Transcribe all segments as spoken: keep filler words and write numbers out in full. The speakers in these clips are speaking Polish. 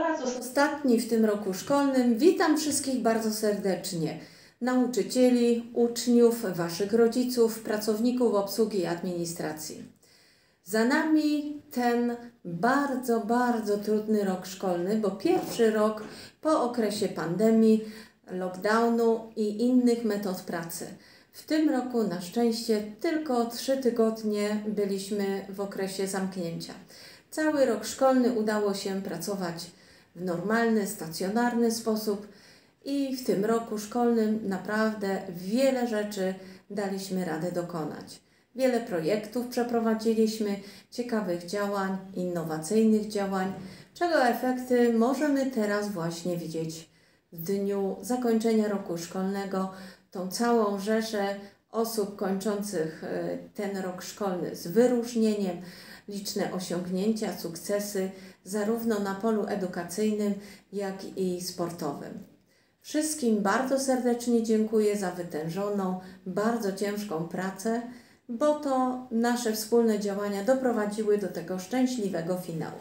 Ostatni w tym roku szkolnym witam wszystkich bardzo serdecznie. Nauczycieli, uczniów, waszych rodziców, pracowników obsługi i administracji. Za nami ten bardzo, bardzo trudny rok szkolny, bo pierwszy rok po okresie pandemii, lockdownu i innych metod pracy. W tym roku na szczęście tylko trzy tygodnie byliśmy w okresie zamknięcia. Cały rok szkolny udało się pracować w normalny, stacjonarny sposób i w tym roku szkolnym naprawdę wiele rzeczy daliśmy radę dokonać. Wiele projektów przeprowadziliśmy, ciekawych działań, innowacyjnych działań, czego efekty możemy teraz właśnie widzieć w dniu zakończenia roku szkolnego. Tą całą rzeszę osób kończących ten rok szkolny z wyróżnieniem, liczne osiągnięcia, sukcesy zarówno na polu edukacyjnym, jak i sportowym. Wszystkim bardzo serdecznie dziękuję za wytężoną, bardzo ciężką pracę, bo to nasze wspólne działania doprowadziły do tego szczęśliwego finału.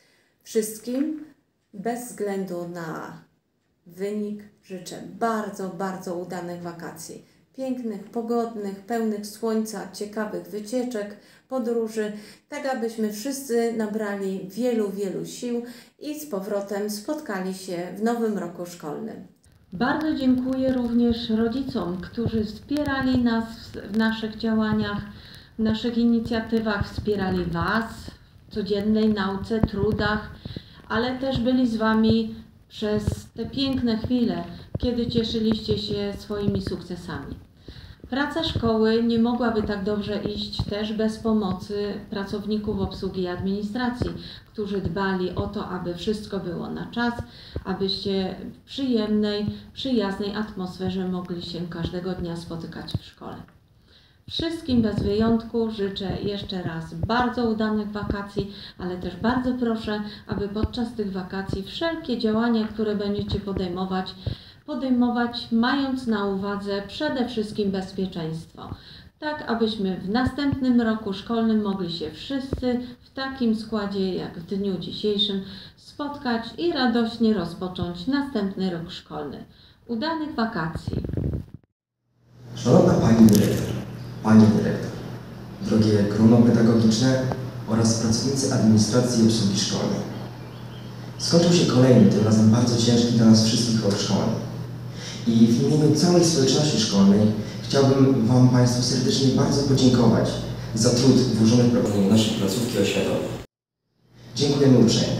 Wszystkim, bez względu na wynik, życzę bardzo, bardzo udanych wakacji. Pięknych, pogodnych, pełnych słońca, ciekawych wycieczek, podróży, tak abyśmy wszyscy nabrali wielu, wielu sił i z powrotem spotkali się w nowym roku szkolnym. Bardzo dziękuję również rodzicom, którzy wspierali nas w naszych działaniach, w naszych inicjatywach, wspierali Was w codziennej nauce, trudach, ale też byli z Wami przez te piękne chwile, kiedy cieszyliście się swoimi sukcesami. Praca szkoły nie mogłaby tak dobrze iść też bez pomocy pracowników obsługi i administracji, którzy dbali o to, aby wszystko było na czas, abyście w przyjemnej, przyjaznej atmosferze mogli się każdego dnia spotykać w szkole. Wszystkim bez wyjątku życzę jeszcze raz bardzo udanych wakacji, ale też bardzo proszę, aby podczas tych wakacji wszelkie działania, które będziecie podejmować, podejmować mając na uwadze przede wszystkim bezpieczeństwo, tak abyśmy w następnym roku szkolnym mogli się wszyscy w takim składzie jak w dniu dzisiejszym spotkać i radośnie rozpocząć następny rok szkolny. Udanych wakacji! Szanowna Pani Dyrektor, Panie Dyrektor, drogie grono pedagogiczne oraz pracownicy administracji i obsługi szkolnej. Skończył się kolejny, tym razem bardzo ciężki dla nas wszystkich rok szkolny. I w imieniu całej społeczności szkolnej chciałbym Wam Państwu serdecznie bardzo podziękować za trud włożony w prowadzenie naszej placówki oświatowej. Dziękujemy uprzejmie.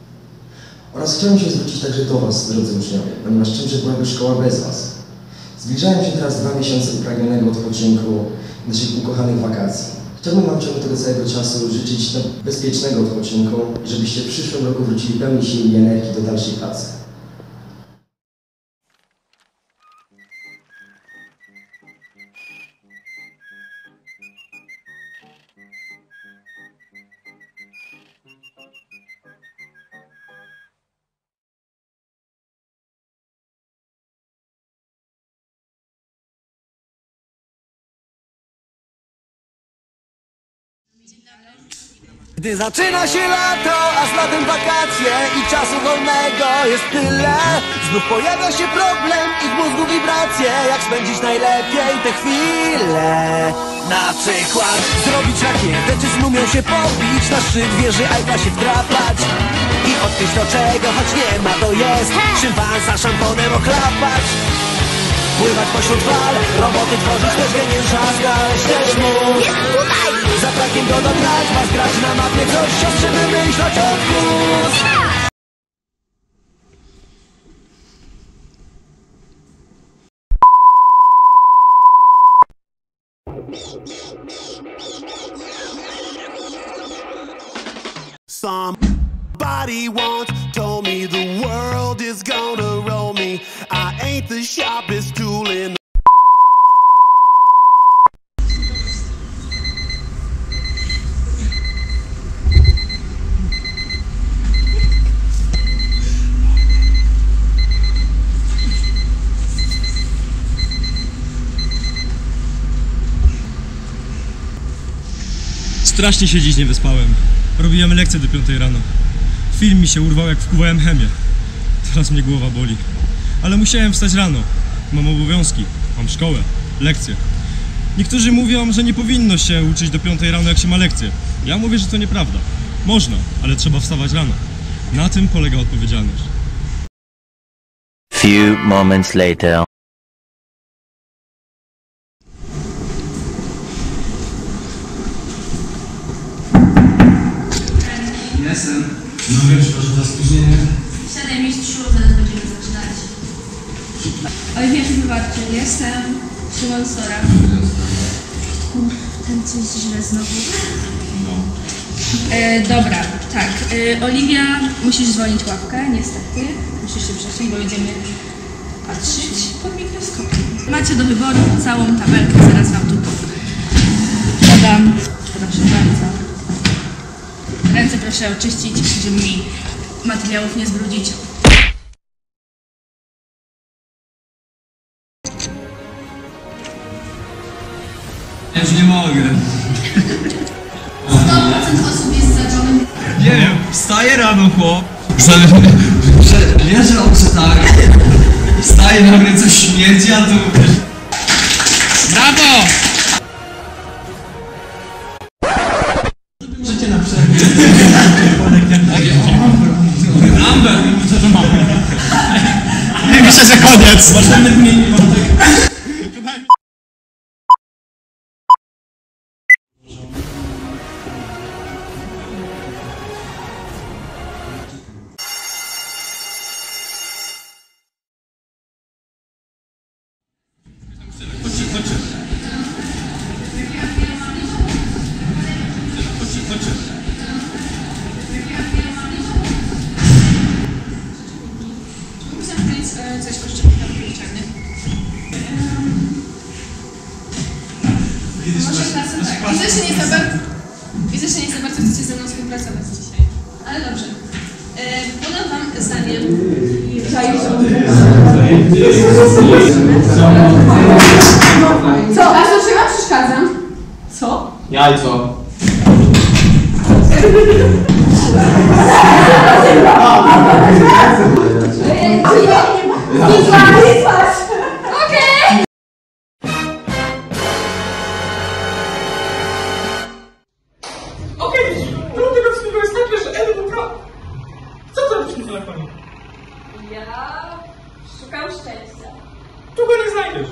Oraz chciałbym się zwrócić także do Was, drodzy uczniowie, ponieważ czymże byłaby szkoła bez Was. Zbliżają się teraz dwa miesiące upragnionego odpoczynku, naszych ukochanych wakacji. Chciałbym Wam w ciągu tego całego czasu życzyć bezpiecznego odpoczynku, żebyście w przyszłym roku wrócili pełni sił i energii do dalszej pracy. Gdy zaczyna się lato, a z latem wakacje i czasu wolnego jest tyle, znów pojawia się problem i w mózgu wibracje, jak spędzić najlepiej te chwile. Na przykład zrobić rakietę, czy z mumią się pobić, na szczyt wieży Eiffla się wdrapać i odkryć to, czego choć nie ma, to jest szympansa szamponem ochlapać. Pływać pośród fal, roboty tworzyć też geniusza, znaleźć też mógł. Jest tutaj! Za brakiem go dograć, was grać na mapie, coś siostrze wymyślać odgłos. Somebody once told me the world is gonna roll me. I ain't the sharpest tool in the Strasznie się dziś nie wyspałem. Robiłem lekcję do piątej rano. Film mi się urwał, jak wpływałem chemię. Teraz mnie głowa boli. Ale musiałem wstać rano. Mam obowiązki, mam szkołę, lekcje. Niektórzy mówią, że nie powinno się uczyć do piątej rano, jak się ma lekcje. Ja mówię, że to nieprawda. Można, ale trzeba wstawać rano. Na tym polega odpowiedzialność. Few moments later. Jestem. No wiem, przepraszam za spóźnienie. Siadaj mistrzu, zaraz będziemy zaczynać. Oliwia Wywarczy, jestem. Szymon Sora. Ten coś źle znowu. No. E, dobra, tak. E, Oliwia, musisz zwolnić łapkę, niestety. Musisz się przesunąć, bo będziemy patrzeć pod mikroskopem. Macie do wyboru całą tabelkę, zaraz wam tu podam. Proszę bardzo. Ręce proszę oczyścić, żeby mi materiałów nie zbrudzić. Ja już nie mogę. sto procent osób jest zaczony. Nie wiem, wstaję rano, chłop. Leżę oczy tak. Wstaję, nagle coś śmierdzi, a tu... Brawo! Życie na przerwie. Amber! Myślę, że koniec. Możemy zmienić wątek. Chodźcie, chodźcie. Chodźcie, chodźcie. Muszę wziąć coś poszczególnego pięciarny. Może klasem tak. Widzę, że nie za bardzo, widzę, że nie za bardzo chcecie ze mną współpracować dzisiaj. Ale dobrze. E, podam wam zdanie. Co? A co, czy ja przeszkadzam? Co? Jajco. Okej! Okej, problem tego wszystkiego jest taki, że Elu popra... Co to robisz na telefonie? Ja szukam szczęścia. Tu go nie znajdziesz.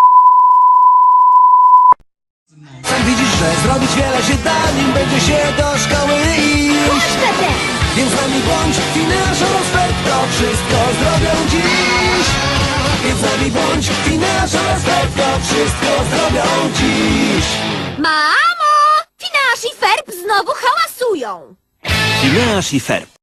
Sam widzisz, że zrobić wiele się da, nim będzie się do szkoły iść. Więc z nami bądź, Finasz oraz Ferb to wszystko zrobią dziś. Więc z nami bądź, Finasz oraz Ferb to wszystko zrobią dziś. Mamo! Finasz i Ferb znowu hałasują! Finasz i Ferb.